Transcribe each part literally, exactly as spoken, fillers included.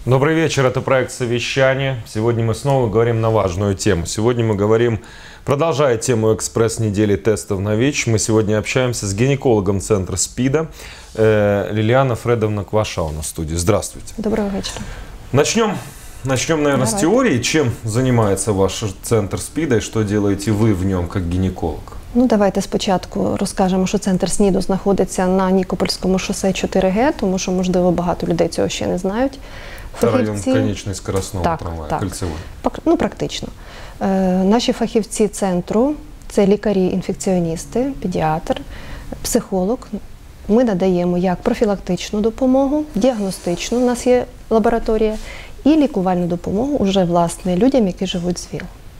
Добрый вечер, это проект «Совещание». Сегодня мы снова говорим на важную тему. Сегодня мы говорим, продолжая тему экспресс-недели тестов на ВИЧ, мы сегодня общаемся с гинекологом Центра СПИДа э, Лилиана Фредовна Кваша на студии. Здравствуйте. Доброго вечера. Начнем, начнем наверное, Давай. с теории. Чем занимается ваш Центр СПИДа и что делаете вы в нем как гинеколог? Ну, давайте спочатку розкажемо, що центр СНІДу знаходиться на Нікопольському шосе чотири Г, тому що, можливо, багато людей цього ще не знають. Це район конечної скоростного так, трамваю, так. кольцевий. Ну, практично. Е, наші фахівці центру – це лікарі-інфекціоністи, педіатр, психолог. Ми надаємо як профілактичну допомогу, діагностичну, у нас є лабораторія, і лікувальну допомогу уже, власне, людям, які живуть з ВІЛ.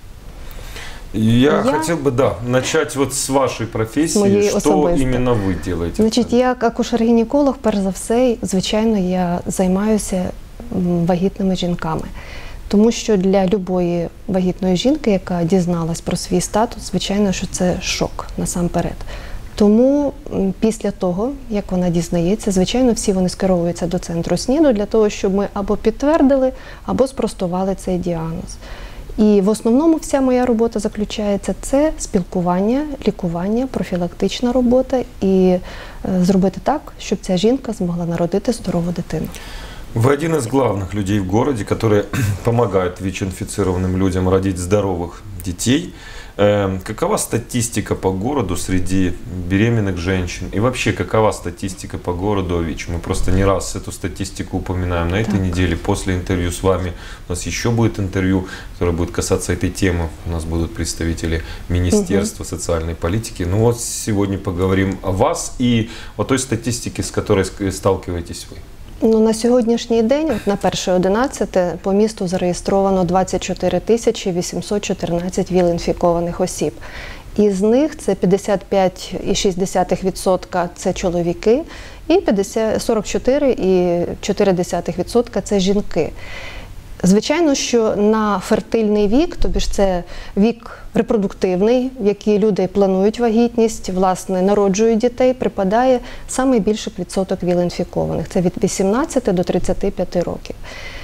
Я, я хотел бы, да, начать вот с вашей профессии. Что особисто. именно вы делаете? Значить, як акушер-гінеколог, перш за все, звичайно, я займаюся вагітними жінками. Тому що для любої вагітної жінки, яка дізналась про свій статус, звичайно, що це шок насамперед. Тому після того, як вона дізнається, звичайно, всі вони скеровуються до центру СНІДу для того, щоб ми або підтвердили, або спростували цей діагноз. І в основному вся моя робота заключається – це спілкування, лікування, профілактична робота і е, зробити так, щоб ця жінка змогла народити здорову дитину. Вы один из главных людей в городе, которые помогают ВИЧ-инфицированным людям родить здоровых детей. Э, какова статистика по городу среди беременных женщин? И вообще, какова статистика по городу о ВИЧ? Мы просто не раз эту статистику упоминаем на этой так. неделе. После интервью с вами у нас еще будет интервью, которое будет касаться этой темы. У нас будут представители Министерства угу. социальной политики. Ну вот сегодня поговорим о вас и о той статистике, с которой сталкиваетесь вы. Ну, на сьогоднішній день, от на перше одинадцяте, по місту зареєстровано двадцять чотири тисячі вісімсот чотирнадцять ВІЛ-інфікованих осіб. Із них це п'ятдесят п'ять цілих шість десятих відсотка це чоловіки і сорок чотири цілих чотири десятих відсотка це жінки. Звичайно, що на фертильний вік, тобі ж це вік репродуктивний, в який люди планують вагітність, власне, народжують дітей, припадає найбільший відсоток ВІЛ-інфікованих. Це від вісімнадцяти до тридцяти п'яти років.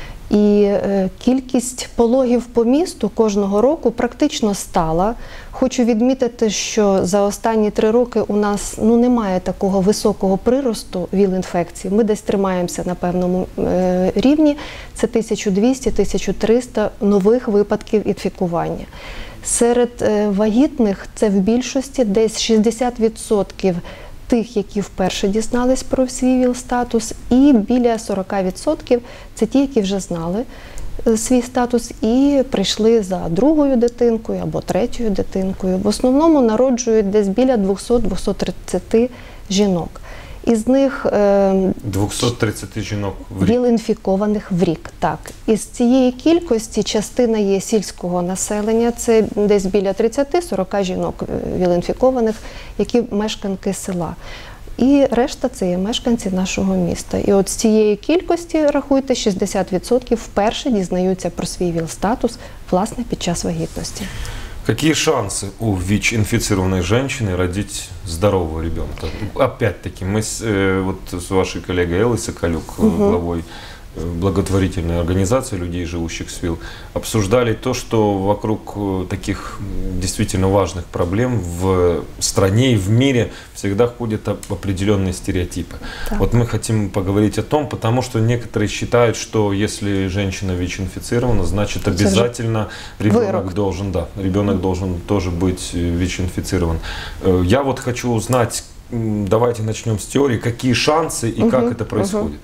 І е, кількість пологів по місту кожного року практично стала. Хочу відмітити, що за останні три роки у нас ну, немає такого високого приросту ВІЛ-інфекцій. Ми десь тримаємося на певному е, рівні. Це тисяча двісті - тисяча триста нових випадків інфікування. Серед е, вагітних це в більшості десь шістдесят відсотків тих, які вперше дізнались про свій ВІЛ-статус, і біля сорок відсотків це ті, які вже знали свій статус і прийшли за другою дитинкою або третьою дитинкою. В основному народжують десь біля двохсот - двохсот тридцяти жінок. Із них двохсот тридцяти жінок в рік. ВІЛ-інфікованих в рік, так. Із цієї кількості частина є сільського населення, це десь біля тридцяти - сорока жінок ВІЛ-інфікованих, які мешканки села. І решта – це є мешканці нашого міста. І от з цієї кількості, рахуйте, шістдесят відсотків вперше дізнаються про свій ВІЛ-статус, власне, під час вагітності. Какие шансы у ВИЧ-инфицированной женщины родить здорового ребенка? Опять-таки, мы с, э, вот с вашей коллегой Эллой Соколюк, угу. главой благотворительной организации людей, живущих с ВИЛ, обсуждали то, что вокруг таких действительно важных проблем в стране и в мире всегда ходят определенные стереотипы. Так. Вот мы хотим поговорить о том, потому что некоторые считают, что если женщина ВИЧ-инфицирована, значит обязательно ребенок должен, да, ребенок должен тоже быть ВИЧ-инфицирован. Я вот хочу узнать, давайте начнем с теории, какие шансы и угу. как это происходит. Угу.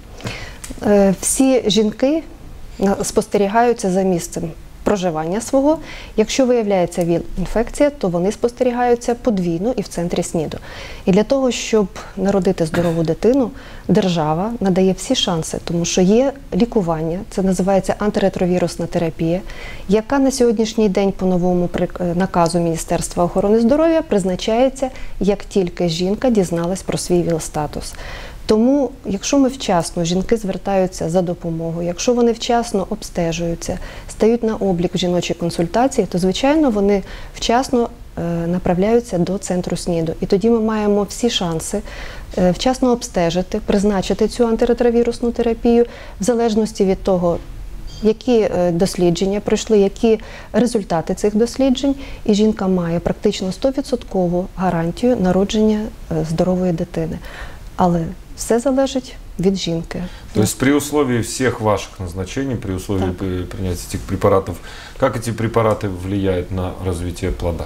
Всі жінки спостерігаються за місцем проживання свого. Якщо виявляється ВІЛ-інфекція, то вони спостерігаються подвійно і в центрі СНІДу. І для того, щоб народити здорову дитину, держава надає всі шанси, тому що є лікування, це називається антиретровірусна терапія, яка на сьогоднішній день по новому наказу Міністерства охорони здоров'я призначається, як тільки жінка дізналась про свій ВІЛ-статус. Тому, якщо ми вчасно, жінки звертаються за допомогою, якщо вони вчасно обстежуються, стають на облік в жіночій консультації, то, звичайно, вони вчасно направляються до центру СНІДу. І тоді ми маємо всі шанси вчасно обстежити, призначити цю антиретровірусну терапію в залежності від того, які дослідження пройшли, які результати цих досліджень, і жінка має практично сто відсотків гарантію народження здорової дитини. Але все залежить від жінки. То есть при условии всех ваших назначений, при условии так. принятия этих препаратов, как эти препараты влияют на развитие плода?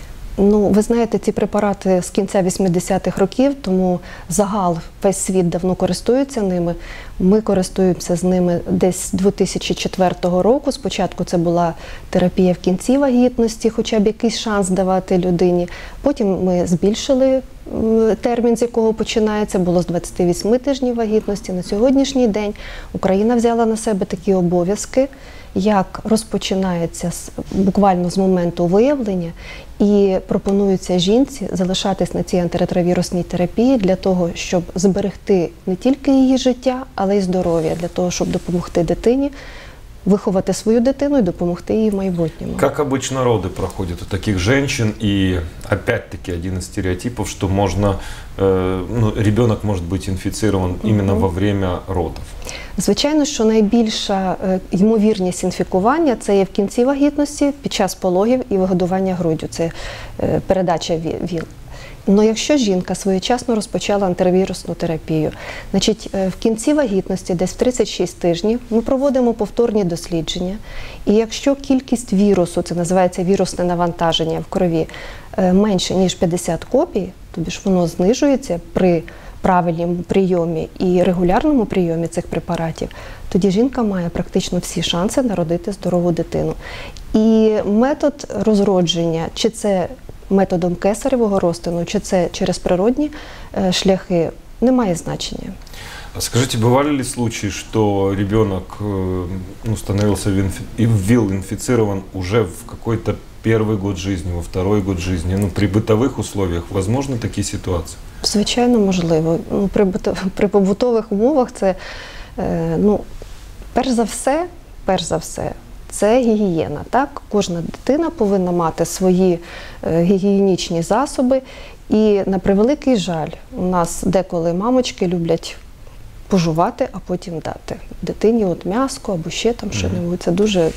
Ну, ви знаєте, ці препарати з кінця вісімдесятих років, тому загал, весь світ давно користується ними. Ми користуємося з ними десь з дві тисячі четвертого року. Спочатку це була терапія в кінці вагітності, хоча б якийсь шанс давати людині. Потім ми збільшили термін, з якого починається, було з двадцяти восьми тижнів вагітності. На сьогоднішній день Україна взяла на себе такі обов'язки, як розпочинається буквально з моменту виявлення, і пропонується жінці залишатись на цій антиретровірусній терапії для того, щоб зберегти не тільки її життя, але й здоров'я, для того, щоб допомогти дитині выховать свою дитину и допомогти ей в майбутньому. Как обычно роды проходят у таких женщин? И опять-таки один из стереотипов, что можно, э, ну, ребенок может быть инфицирован угу. именно во время родов. Звичайно, що найбільша е, ймовірність інфікування – це є в кінці вагітності, під час пологів і вигодування груддю. Це е, передача ВІЛ. Але якщо жінка своєчасно розпочала антиретровірусну терапію, значить в кінці вагітності, десь в тридцять шість тижнів, ми проводимо повторні дослідження. І якщо кількість вірусу, це називається вірусне навантаження в крові, менше, ніж п'ятдесят копій, тобі ж воно знижується при правильному прийомі і регулярному прийомі цих препаратів, тоді жінка має практично всі шанси народити здорову дитину. І метод розродження, чи це методом кесаревого розтину, чи це через природні е, шляхи, не має значення. А скажите, бывали ли случаи, что ребенок э, ну, становился ВИЛ-инфицирован уже в какой-то первый год жизни, во второй год жизни? Ну, при бытовых условиях возможны такие ситуации? Звичайно, можливо. Ну, при, при побутових умовах це, е, ну, перш за все, перш за все, це гігієна. Так? Кожна дитина повинна мати свої е, гігієнічні засоби. І на превеликий жаль, у нас деколи мамочки люблять пожувати, а потім дати дитині от м'яско або ще там що-небудь. Це дуже...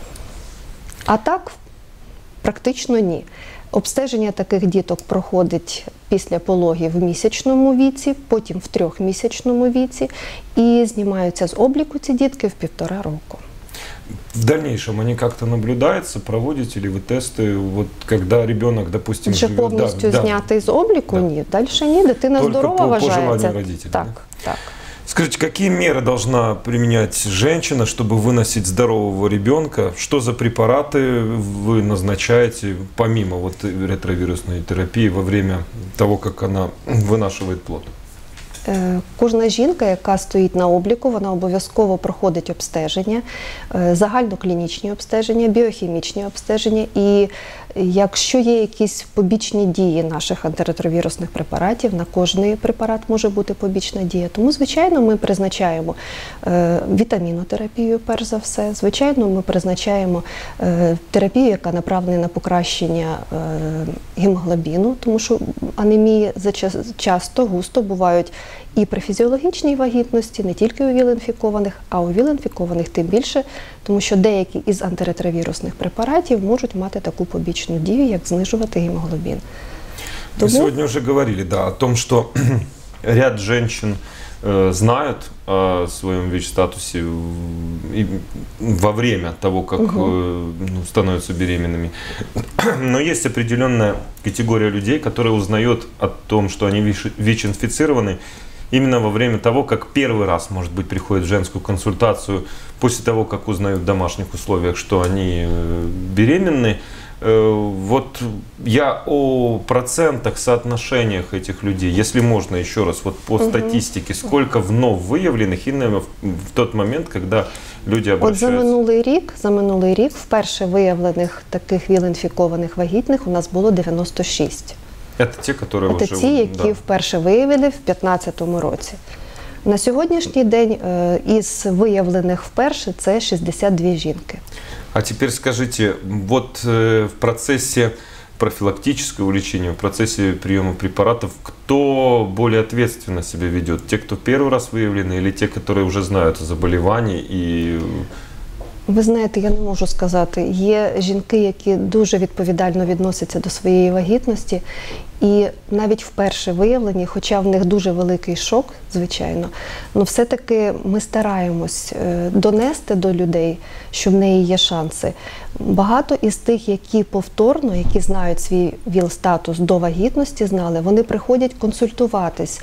А так, практично ні. Обстеження таких діток проходить після пологів в місячному віці, потім в трьохмісячному віці, і знімаються з обліку ці дітки в півтора року. В дальнейшем они как-то наблюдаются, проводите ли вы тесты, вот когда ребенок, допустим, Вже живет... повністю да, знятий з обліку? Да. Ні. Далі ні, дитина Только здорова по, вважається. по желанию родителей. Так, да? так. Скажите, какие меры должна применять женщина, чтобы выносить здорового ребенка? Что за препараты вы назначаете, помимо вот ретровирусной терапии, во время того, как она вынашивает плод? Кожна жінка, яка стоїть на обліку, вона обов'язково проходить обстеження, загальноклінічні обстеження, біохімічні обстеження. І якщо є якісь побічні дії наших антиретровірусних препаратів, на кожний препарат може бути побічна дія. Тому, звичайно, ми призначаємо вітамінотерапію, перш за все. Звичайно, ми призначаємо терапію, яка направлена на покращення гемоглобіну, тому що анемії часто, густо бувають і при фізіологічній вагітності, не тільки у ВІЛ-інфікованих, а у ВІЛ-інфікованих тим більше, тому що деякі із антиретровірусних препаратів можуть мати таку побічну дію, як знижувати гемоглобін. Тому... Мы сегодня уже говорили, да, о том, что ряд женщин э, знают о своем ВИЧ-статусе во время того, как угу. э, ну, становятся беременными. Но есть определенная категория людей, которая узнает о том, что они ВИЧ-инфицированы, именно во время того, как первый раз, может быть, приходят в женскую консультацию, после того, как узнают в домашних условиях, что они беременны. Вот я о процентах, соотношениях этих людей, если можно еще раз, вот по угу. статистике, сколько вновь выявленных именно в, в тот момент, когда люди обращаются? От за минулий рік, за минулий рік вперше виявлених таких ВІЛ-інфікованих вагітних у нас було дев'яносто шість. Це ті, які Це вже, ті, які да. вперше виявили в дві тисячі п'ятнадцятому році. На сьогоднішній день із виявлених вперше це шістдесят дві жінки. А теперь скажите, вот э, в процессе профилактического лечения, в процессе приема препаратов, кто более ответственно себя ведет? Те, кто первый раз выявлены, или те, которые уже знают о заболевании и... Ви знаєте, я не можу сказати. Є жінки, які дуже відповідально відносяться до своєї вагітності, і навіть вперше виявлені, хоча в них дуже великий шок, звичайно, але все-таки ми стараємось донести до людей, що в неї є шанси. Багато із тих, які повторно, які знають свій ВІЛ-статус до вагітності, знали, вони приходять консультуватись,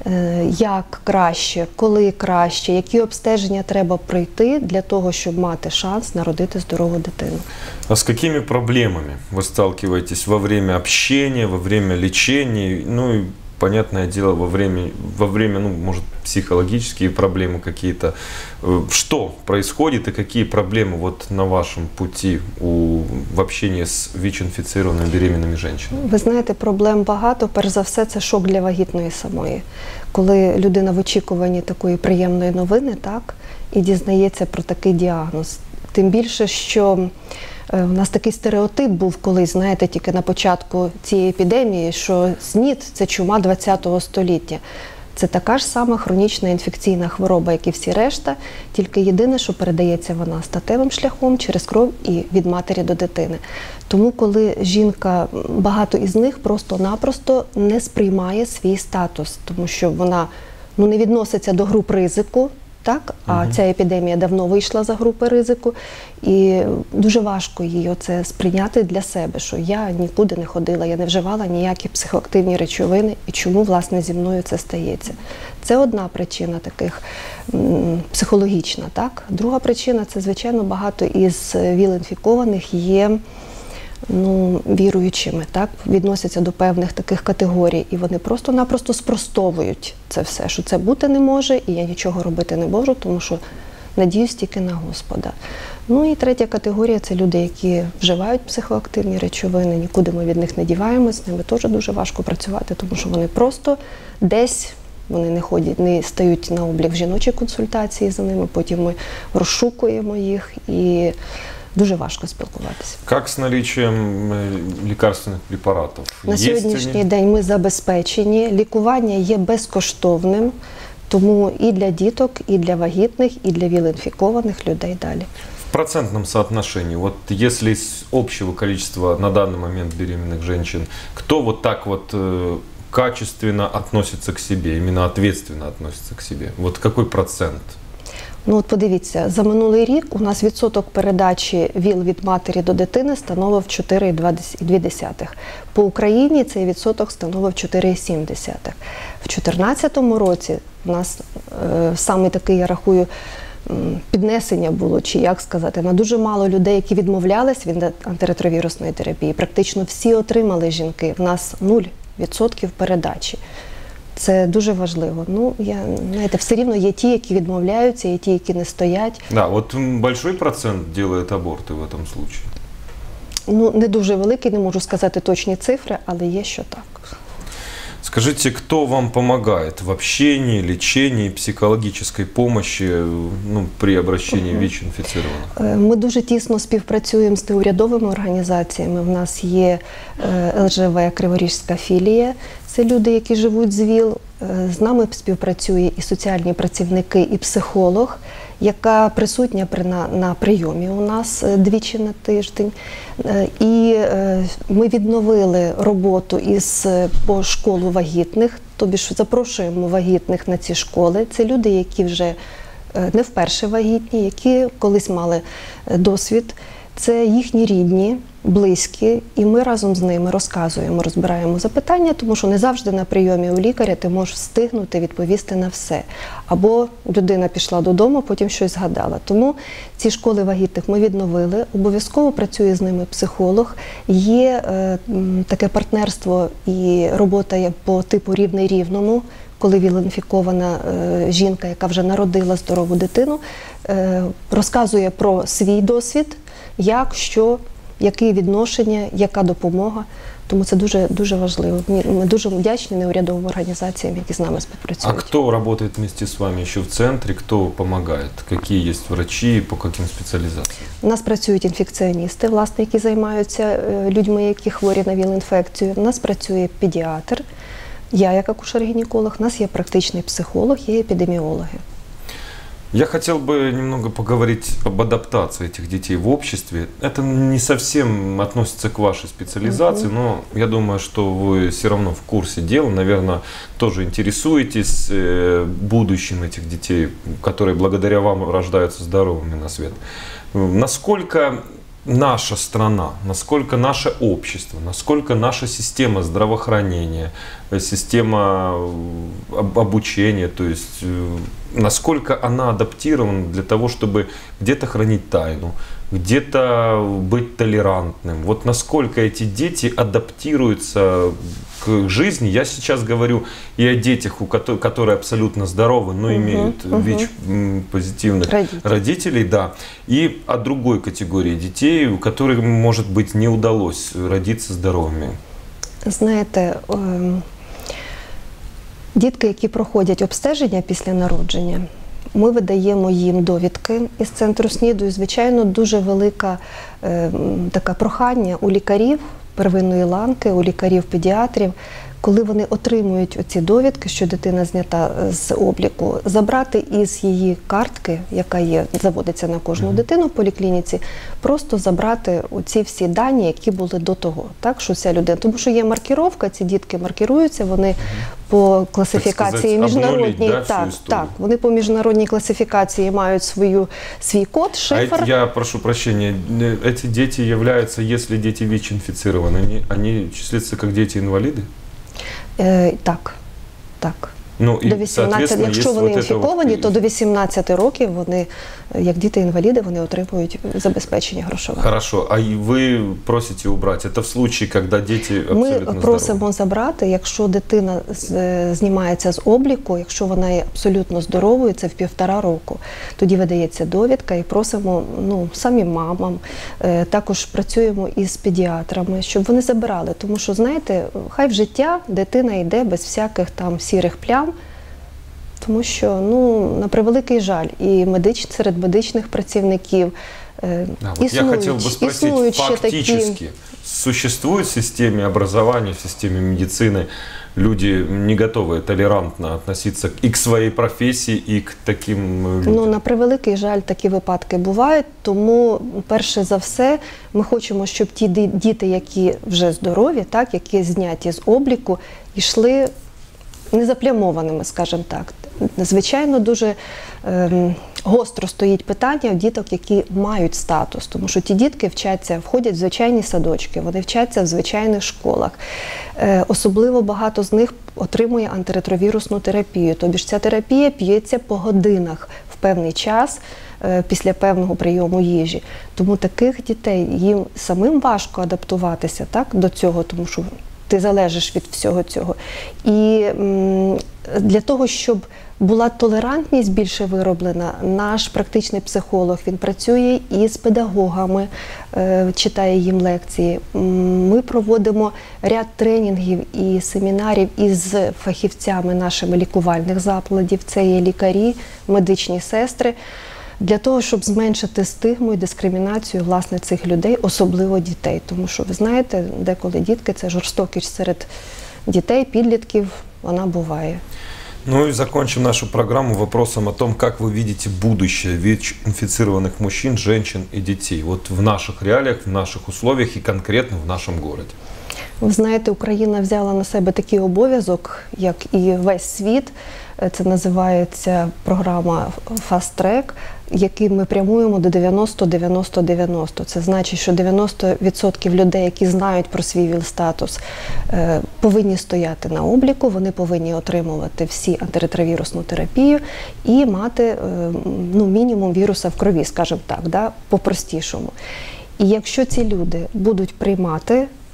як краще, коли краще, які обстеження треба пройти для того, щоб мати шанс народити здорову дитину. А с какими проблемами вы сталкиваетесь во время общения, во время лечения, ну и, понятное дело, во время, во время, ну, может, психологические проблемы какие-то? Что происходит и какие проблемы вот на вашем пути у, в общении с ВІЧ-інфіцированими беременними женщинами? Ви знаєте, проблем багато. Перш за все, це шок для вагітної самої. Коли людина в очікуванні такої приємної новини, так, і дізнається про такий діагноз. Тим більше, що у нас такий стереотип був колись, знаєте, тільки на початку цієї епідемії, що СНІД – це чума ХХ століття. Це така ж сама хронічна інфекційна хвороба, як і всі решта, тільки єдине, що передається вона статевим шляхом, через кров і від матері до дитини. Тому, коли жінка, багато із них просто-напросто не сприймає свій статус, тому що вона, ну, не відноситься до груп ризику, так? А угу. Ця епідемія давно вийшла за групи ризику, і дуже важко їй оце сприйняти для себе, що я нікуди не ходила, я не вживала ніякі психоактивні речовини, і чому, власне, зі мною це стається. Це одна причина таких м, психологічна, так? Друга причина – це, звичайно, багато із ВІЛ-інфікованих є ну, віруючими, так, відносяться до певних таких категорій, і вони просто-напросто спростовують це все, що це бути не може, і я нічого робити не можу, тому що надіюсь тільки на Господа. Ну і третя категорія – це люди, які вживають психоактивні речовини, нікуди ми від них не діваємось, з ними теж дуже важко працювати, тому що вони просто десь, вони не ходять, не стають на облік в жіночій консультації за ними, потім ми розшукуємо їх і дуже важко спілкуватися. Як з наличием лікарственних препаратів? На сьогоднішній день ми забезпечені, лікування є безкоштовним, тому і для діток, і для вагітних, і для ВІЛ-інфікованих людей далі. В процентном соотношении, вот если из общего количества на данный момент беременных женщин, кто вот так вот э, качественно относится к себе, именно ответственно относится к себе? Вот какой процент? Ну от подивіться, за минулий рік у нас відсоток передачі ВІЛ від матері до дитини становив чотири цілих дві десятих. По Україні цей відсоток становив чотири цілих сім десятих. В дві тисячі чотирнадцятому році у нас е, саме такий, я рахую, піднесення було, чи як сказати, на дуже мало людей, які відмовлялись від антиретровірусної терапії. Практично всі отримали жінки. В нас нуль відсотків передачі. Це дуже важливо. Ну, я, знаєте, все рівно є ті, які відмовляються, є ті, які не стоять. Да, от большой процент делает аборти в этом случае? Ну, не дуже великий, не можу сказати точні цифри, але є, що так. Скажите, кто вам помогает в общении, лечении, психологической помощи, ну, при обращении угу. ВІЧ-інфіцированих? Ми дуже тісно співпрацюємо з неурядовими організаціями. У нас є ел же ве Криворізька філія. Це люди, які живуть з ВІЛ. З нами співпрацює і соціальні працівники, і психолог, яка присутня при, на, на прийомі у нас двічі на тиждень. І ми відновили роботу із по школу вагітних, тобі ж запрошуємо вагітних на ці школи. Це люди, які вже не вперше вагітні, які колись мали досвід. Це їхні рідні, близькі, і ми разом з ними розказуємо, розбираємо запитання, тому що не завжди на прийомі у лікаря ти можеш встигнути відповісти на все. Або людина пішла додому, потім щось згадала. Тому ці школи вагітних ми відновили, обов'язково працює з ними психолог. Є е, таке партнерство і робота по типу рівний рівному, коли ВІЛ-інфікована е, жінка, яка вже народила здорову дитину, е, розказує про свій досвід, як, що, яке відношення, яка допомога. Тому це дуже, дуже важливо. Ми дуже вдячні неурядовим організаціям, які з нами співпрацюють. А хто працює вместе з вами ще в центрі, хто допомагає? Які є врачі, по яким спеціалізаціям? У нас працюють інфекціоністи, власне, які займаються людьми, які хворі на ВІЛ-інфекцію. У нас працює педіатр, я як акушер-гінеколог, у нас є практичний психолог, є епідеміологи. Я хотел бы немного поговорить об адаптации этих детей в обществе. Это не совсем относится к вашей специализации, uh-huh. но я думаю, что вы все равно в курсе дела, наверное, тоже интересуетесь будущим этих детей, которые благодаря вам рождаются здоровыми на свет. Насколько наша страна, насколько наше общество, насколько наша система здравоохранения, система обучения, то есть насколько она адаптирована для того, чтобы где-то хранить тайну, где-то быть толерантным. Вот насколько эти дети адаптируются к жизни. Я сейчас говорю и о детях, у которых, которые абсолютно здоровы, но угу, имеют угу. ВИЧ-позитивных родителей. родителей, да, и о другой категории детей, у которых, может быть, не удалось родиться здоровыми. Знаєте, дітки, які проходять обстеження після народження, ми видаємо їм довідки із центру СНІДу, і, звичайно, дуже велика е, така прохання у лікарів первинної ланки, у лікарів-педіатрів, коли вони отримують оці довідки, що дитина знята з обліку, забрати із її картки, яка є, заводиться на кожну дитину в поліклініці, просто забрати оці всі дані, які були до того. Так, що ця людина, тому що є маркіровка, ці дітки маркіруються, вони по класифікації так сказати, міжнародній, да, так, так, вони по міжнародній класифікації мають свою, свій код, шифр. А я прошу прощения, эти дети являются, если дети ВИЧ-инфицированы, они, они числятся как дети-инвалиды? Е, так, так. Ну, і, до вісімнадцяти, якщо вони вот інфіковані, вот... то до вісімнадцяти років вони, як діти-інваліди, вони отримують забезпечення грошове. Хорошо, а ви просите убрати? Це в случае, коли діти абсолютно здорові? Ми просимо забрати, якщо дитина знімається з обліку, якщо вона є абсолютно здоровою, це в півтора року. Тоді видається довідка і просимо, ну, самим мамам, також працюємо із педіатрами, щоб вони забирали. Тому що, знаєте, хай в життя дитина йде без всяких там сірих плям, тому що, ну, на превеликий жаль, і медич, серед медичних працівників е, да, вот існують, я хотел бы спросить, існують ще фактически такі... существует в системе образования, в системе медицины люди не готовы толерантно относиться и к своей профессии, и к таким людям? Ну, на превеликий жаль, такі випадки бувають, тому, перше за все, ми хочемо, щоб ті діти, які вже здорові, так, які зняті з обліку, йшли незаплямованими, скажімо так. Звичайно, дуже ем, гостро стоїть питання у діток, які мають статус, тому що ті дітки вчаться, входять в звичайні садочки, вони вчаться в звичайних школах. Е, особливо багато з них отримує антиретровірусну терапію, тобі ж ця терапія п'ється по годинах в певний час, е, після певного прийому їжі. Тому таких дітей, їм самим важко адаптуватися, так, до цього, тому що ти залежиш від всього цього. І м, для того, щоб була толерантність більше вироблена, наш практичний психолог, він працює із педагогами, е, читає їм лекції. Ми проводимо ряд тренінгів і семінарів із фахівцями нашими лікувальних закладів. Це є лікарі, медичні сестри, для того, щоб зменшити стигму і дискримінацію, власне, цих людей, особливо дітей. Тому що, ви знаєте, деколи дітки – це жорстокість серед дітей, підлітків, вона буває. Ну и закончим нашу программу вопросом о том, как вы видите будущее ВИЧ-инфицированных мужчин, женщин и детей. Вот в наших реалиях, в наших условиях и конкретно в нашем городе. Ви знаєте, Україна взяла на себе такий обов'язок, як і весь світ. Це називається програма Fast Track, яким ми прямуємо до дев'яносто дев'яносто дев'яносто. Це значить, що дев'яносто відсотків людей, які знають про свій ВІЛ-статус, повинні стояти на обліку, вони повинні отримувати всі антиретровірусну терапію і мати, ну, мінімум віруса в крові, скажімо так, да, по-простішому. І якщо ці люди будуть приймати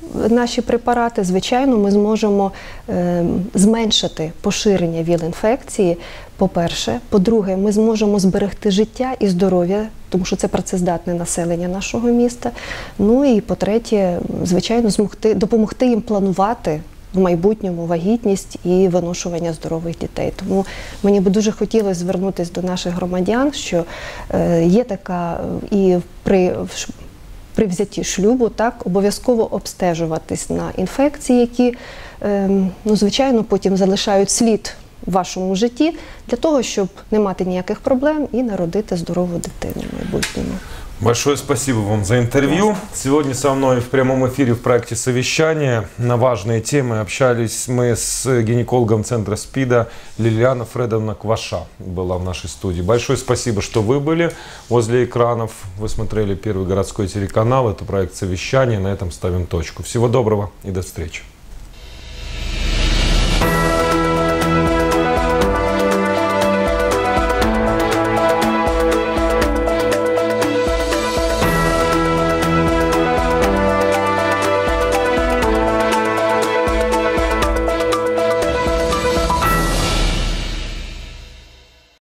наші препарати, звичайно, ми зможемо е, зменшити поширення ВІЛ-інфекції, по-перше. По-друге, ми зможемо зберегти життя і здоров'я, тому що це працездатне населення нашого міста. Ну і по-третє, звичайно, змогти, допомогти їм планувати в майбутньому вагітність і виношування здорових дітей. Тому мені би дуже хотілося звернутися до наших громадян, що е, є така і при при взятті шлюбу, так, обов'язково обстежуватись на інфекції, які, е, ну, звичайно, потім залишають слід в вашому житті, для того, щоб не мати ніяких проблем і народити здорову дитину в майбутньому. Большое спасибо вам за интервью. Сегодня со мной в прямом эфире в проекте «Совещание» на важные темы общались мы с гинекологом Центра СПИДа Лилиана Фредовна Кваша была в нашей студии. Большое спасибо, что вы были возле экранов. Вы смотрели Первый городской телеканал. Это проект «Совещание». На этом ставим точку. Всего доброго и до встречи.